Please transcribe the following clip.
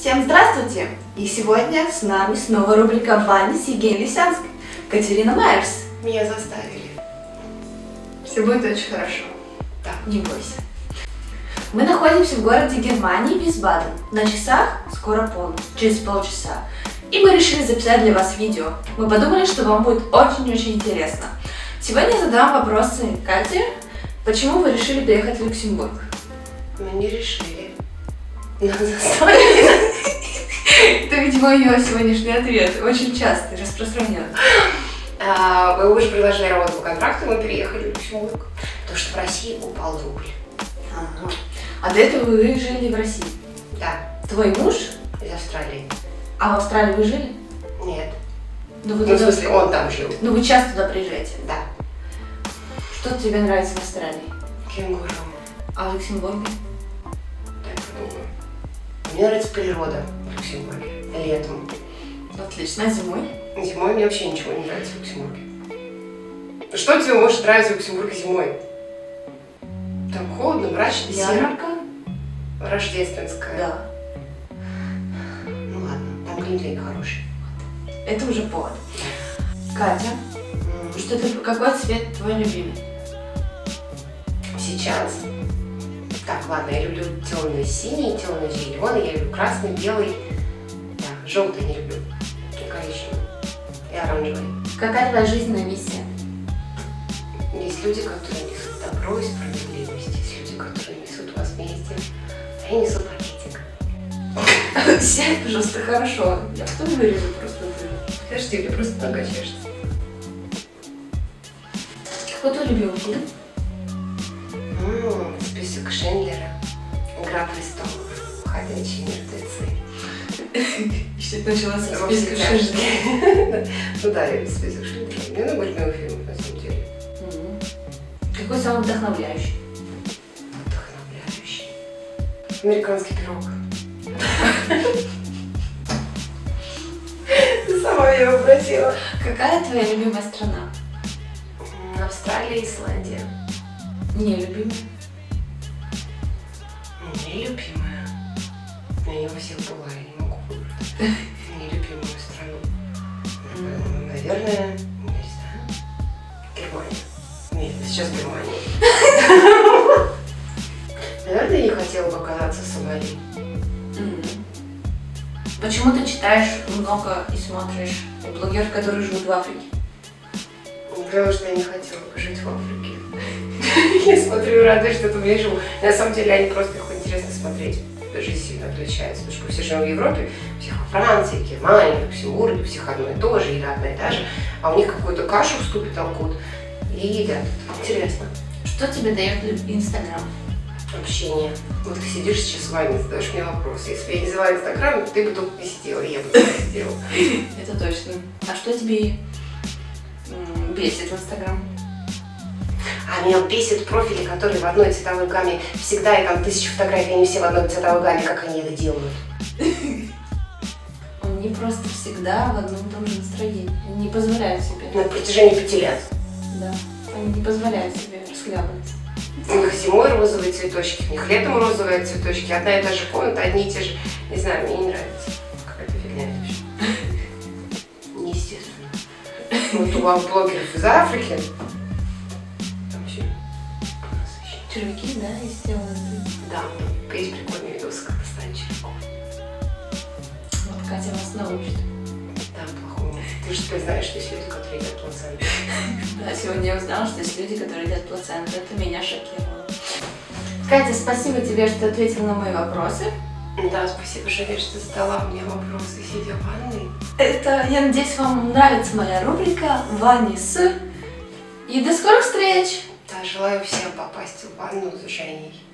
Всем здравствуйте! И сегодня с нами снова рубрика «Ваня с Евгенией Лисянской». Катерина Майерс. Меня заставили. Все будет очень хорошо. Да, не бойся. Мы находимся в городе Германии, Висбаден. На часах скоро полночь, через полчаса. И мы решили записать для вас видео. Мы подумали, что вам будет очень-очень интересно. Сегодня я задам вопросы Кате. Почему вы решили приехать в Люксембург? Мы не решили. Нас заставили. Это, видимо, ее сегодняшний ответ. Очень частый, распространен. Мы уже предложили работу по контракту, мы переехали в Люксембург. Потому что в России упал рубль. Ага. А до этого вы жили в России? Да. Твой муж? Из Австралии. А в Австралии вы жили? Нет. Ну, вы в смысле, он там жил. Ну, вы часто туда приезжаете? Да. Что тебе нравится в Австралии? Кенгуру. А в Люксембурге? Так подумаю. Мне нравится природа в Люксембурге. Летом. Отлично. А зимой? Зимой мне вообще ничего не нравится в Люксембурге. Что тебе может нравиться в Люксембурге зимой? Там холодно, мрачно, серо. Ярмарка? Рождественская. Да. Ну ладно, там глинтвейн хороший. Это уже повод. Катя, что ты, какой цвет твой любимый? Сейчас. Так, ладно, я люблю темно-синий, темно-зеленый, я люблю красный, белый. Да, желтый не люблю. И коричневый. И оранжевый. Какая твоя жизненная миссия? Есть люди, которые несут добро и справедливость. Есть люди, которые несут возмездие. А я несу пакетик. Сядь, пожалуйста, хорошо. Я потом вырежу просто. Подожди, мне просто нога чешется. Какой твой любимый фильм? Список Шиндлера. Игра престолов. Ходячие мертвецы. Что это началось со списка Шиндлера? Ну да, я список Шиндлера. Мне много любимых фильмов на самом деле. Какой самый вдохновляющий? Вдохновляющий. Американский пирог. Ты сама меня попросила. Какая твоя любимая страна? Австралия, Исландия. Нелюбимая. Нелюбимая. Я не во всех была, я не могу выбрать нелюбимую страну. Наверное, не знаю. Германия. Нет, сейчас Германия. Наверное, я не хотела бы оказаться в Сомали. Почему ты читаешь много и смотришь блогеров, которые живут в Африке? Потому что я не хотела бы жить в Африке. Я смотрю и радуюсь, что там я живу. На самом деле, они просто их интересно смотреть. Жизнь сильно отличается, потому что мы все живем в Европе, у всех во Франции, в Германии, в Люксембурге, у всех одно и то же, или одна и та же, а у них какую-то кашу в ступе толкут и едят. Интересно. Что тебе дает Инстаграм? Общение. Вот ты сидишь сейчас с вами, задаешь мне вопрос. Если бы я не взяла Инстаграм, ты бы тут не сидела, я бы тут не сидела. Это точно. А что тебе бесит в Инстаграм? А меня бесит профили, которые в одной цветовой гамме всегда, и там 1000 фотографий, они все в одной цветовой гамме, как они это делают. Они просто всегда в одном и том же настроении. Они не позволяют себе. На протяжении 5 лет. Да. Они не позволяют себе расхлябываться. У них зимой розовые цветочки, у них летом розовые цветочки, одна и та же комната, одни и те же. Не знаю, мне не нравится. Какая-то фигня это вообще. Неестественно. Вот у вас блогеров из Африки. Там вообще насыщенно. Червяки, да, и сделаны. Да, есть прикольные видосы, как достать червяков. Вот Катя вас научит. Да, плохому. Ты же теперь знаешь, что есть люди, которые едят плаценту. Да, сегодня я узнала, что есть люди, которые едят плаценту. Это меня шокировало. Катя, спасибо тебе, что ответила на мои вопросы. Да, спасибо, Женя, что задала мне вопросы, сидя в ванной. Это, я надеюсь, вам нравится моя рубрика «Ваня с». И до скорых встреч! Да, желаю всем попасть в ванну с Женей.